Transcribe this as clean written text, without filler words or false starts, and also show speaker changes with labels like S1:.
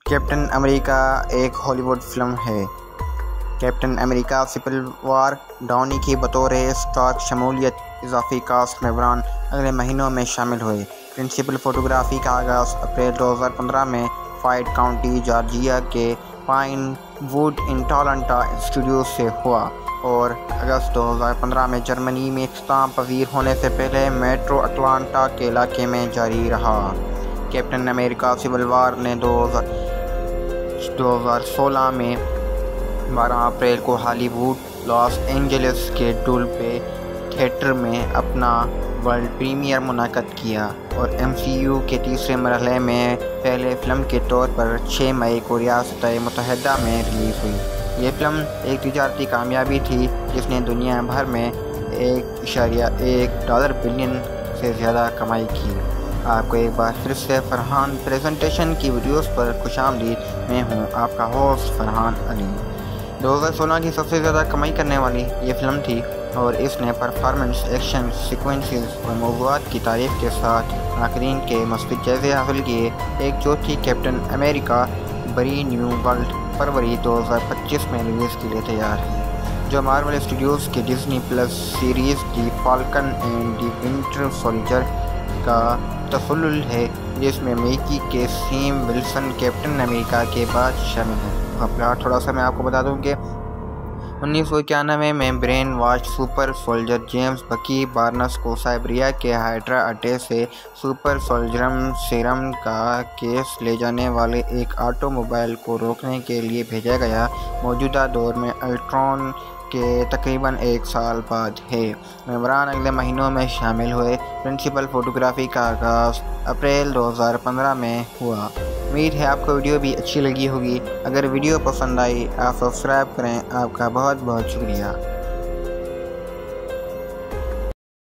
S1: Captain America ایک Hollywood film ہے۔ Captain America civil war Downey کی بطور اسٹار شمولیت اضافی کاسٹ ممبران اگلے مہینوں میں شامل ہوئے۔ پرنسپل فوٹوگرافی کا آغاز اپریل 2015 میں فائٹ کاؤنٹی جارجیا کے پائن ووڈ اٹلانٹا اسٹوڈیوز سے ہوا اور اگست 2015 میں جرمنی میں اختتام پذیر ہونے سے پہلے میٹرو اٹلانٹا کے علاقے میں جاری رہا۔ کیپٹن امریکہ سول وار نے 2016 میں 12 اپریل کو ہالی ووڈ لاس اینجلس کے ڈولبی تھیٹر میں اپنا ورلڈ پریمیئر منعقد کیا اور ایم سی یو کے تیسرے مرحلے میں پہلے فلم کے طور پر 6 مئی کو ریاست متحدہ میں ریلیز ہوئی۔ یہ فلم ایک تجارتی کامیابی تھی جس نے دنیا بھر میں $1.1 بلین سے زیادہ کمائی کی۔ آپ کو ایک بار پھر سے فرحان پریزنٹیشن کی ویڈیوز پر خوش آمدید۔ میں ہوں آپ کا ہوسٹ فرحان علی۔ 2016 کی سب سے زیادہ کمائی کرنے والی یہ فلم تھی اور اس نے پرفارمنس، ایکشن سیکوینسز اور موضوعات کی تعریف کے ساتھ ناقدین کے مثبت جائزے حاصل کیے۔ ایک چوتھی کیپٹن امریکہ بری نیو ورلڈ فروری 2025 میں ریلیز کے لیے تیار ہے، جو مارول اسٹوڈیوز کی Disney plus series the Falcon and the Winter Soldier کا تسلسل ہے، جس میں میکی کے سیم ولسن کیپٹن امریکہ کے بعد شامل ہیں۔ پلاٹ تھوڑا سا میں آپ کو بتا دوں کہ 1991 میں brainwash super soldier James Bucky Barnes کو سائبریا کے ہائیڈرا اڈے سے سپر سولجرم سیرم کا کیس لے جانے والے ایک آٹو موبائل کو روکنے کے لیے بھیجا گیا۔ موجودہ دور میں الٹرون کے تقریباً 1 سال بعد ہے۔ ممبران اگلے مہینوں میں شامل ہوئے۔ پرنسپل فوٹوگرافی کا آغاز اپریل 2015 میں ہوا۔ امید ہے آپ کو ویڈیو بھی اچھی لگی ہوگی۔ اگر ویڈیو پسند آئی آپ سبسکرائب کریں۔ آپ کا بہت بہت شکریہ۔